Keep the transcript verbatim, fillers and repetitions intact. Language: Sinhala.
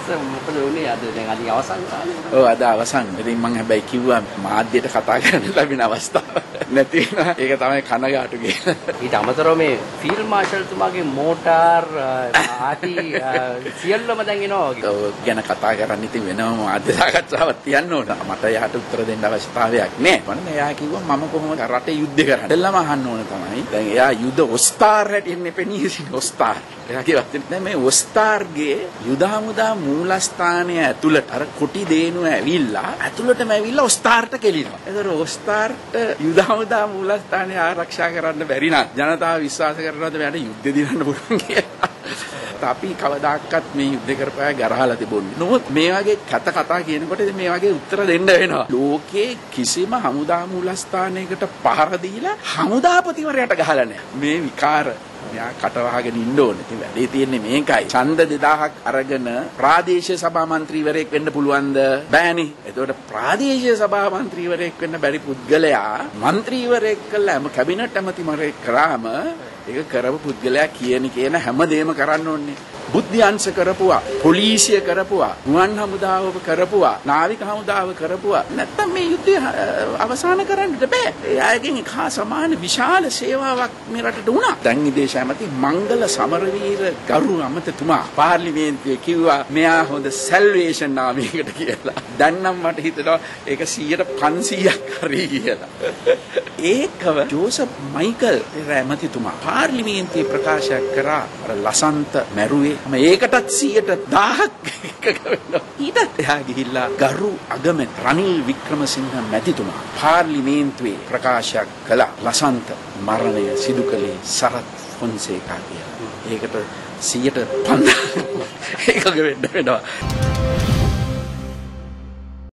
මොකද උනේ අද දැන් අද අවසන් කාලේ. ඔව් අද අවසන්. ඉතින් මම හැබැයි කිව්වා මාධ්‍යයට කතා කරන්න ලැබෙන අවස්ථාව නැති වෙනවා. ඒක තමයි කනගාටු කියලා. ඊට අමතරව මේ ෆීල්ඩ් මාෂල්තුමාගේ මෝටාර් ආදී සියල්ලම දැන් එනවා වගේ. ඔව් ගැන කතා කරන්න ඉතින් වෙනම මාධ්‍ය සාකච්ඡාවක් තියන්න ඕන. මට එයාට උත්තර දෙන්න අවශ්‍යතාවයක් නැහැ. මම එයා කිව්වා මම කොහොමද රටේ යුද්ධ කරන්නේ? දෙල්ලම අහන්න ඕන තමයි. දැන් එයා යුද ඔස්තාර් හැටින් පෙනී සිටින ඔස්තාර්. එයා කිව්වා දැන් මේ ඔස්තාර්ගේ යුද හමුදා මූලස්ථානය ඇතුළට අර කොටි දේනුව ඇවිල්ලා ඇතුළටම ඇවිල්ලා ඔස්තාර්ට කෙලිනවා. ඒතර ඔස්තාර්ට යුද හමුදා මූලස්ථානය ආරක්ෂා කරන්න බැරි නම් ජනතාව විශ්වාස කරනවාද මෙයාට යුද්ධ දිනන්න පුළුවන් කියලා. අපි කවදාකවත් මේ යුද්ධ කරපෑ ගරහලා තිබුණේ. නමුත් මේ වගේ කත කතා කියනකොට මේ වගේ උත්තර දෙන්න වෙනවා. ලෝකේ කිසිම හමුදා මූලස්ථානයකට පහර දීලා හමුදාපතිවරයාට ගහලා නැහැ. මේ විකාර මෙයා කටවහගෙන ඉන්න ඕනේ. ඉතින් වැඩේ තියෙන්නේ මේකයි. ඡන්ද දෙදාහක් අරගෙන ප්‍රාදේශීය සභා මන්ත්‍රීවරයෙක් වෙන්න පුළුවන්ද? බෑනේ. එතකොට ප්‍රාදේශීය සභා මන්ත්‍රීවරයෙක් වෙන්න බැරි පුද්ගලයා මන්ත්‍රීවරයෙක් කළාම කැබිනට් ඇමතිවරයෙක් කරාම ඒක කරපු පුද්ගලයා කියන කියන හැමදේම කරන්න ඕනේ. බුද්ධි අංශ කරපුවා, පොලිසිය කරපුවා, ගුවන් හමුදාව කරපුවා, නාවික හමුදාව කරපුවා. නැත්තම් මේ යුද්ධය අවසන් කරන්න බෑ. එයාගෙන් කා සමාන විශාල සේවාවක් මේ රටට වුණා. දැන් විදේශ ඇමති මංගල සමරවීර ගරු අමතතුමා පාර්ලිමේන්තුවේ කිව්වා මෙයා හොඳ සැල්වේෂන් නාමයකට කියලා. දැන් නම් මට හිතෙනවා ඒක සීයට පන්සීයක් හරි කියලා. ඒකව ජෝසප් මයිකල් ඇමතිතුමා පාර්ලිමේන්තුවේ ප්‍රකාශ කරා අර ලසන්ත මැරුවේ මේකටත් සීයට දහයක් එකක වෙනවා. ඊට එහා ගිහිල්ලා ගරු අගමැති රනිල් වික්‍රමසිංහ මැතිතුමා පාර්ලිමේන්තුවේ ප්‍රකාශ කළා ලසන්ත මරණය සිදු කළේ සරත් ෆොන්සේකා කියලා. ඒකට සීයට පන්දහක් එකක වෙන්න වෙනවා.